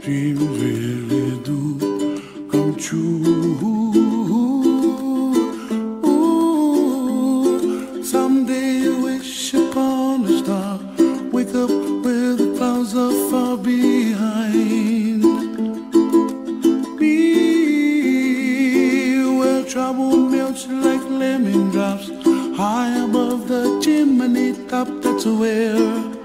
dreams really do come true. Ooh, someday you wish upon a star, wake up where the clouds are far behind me, where trouble melts like lemon drops high above the chimney top. That's where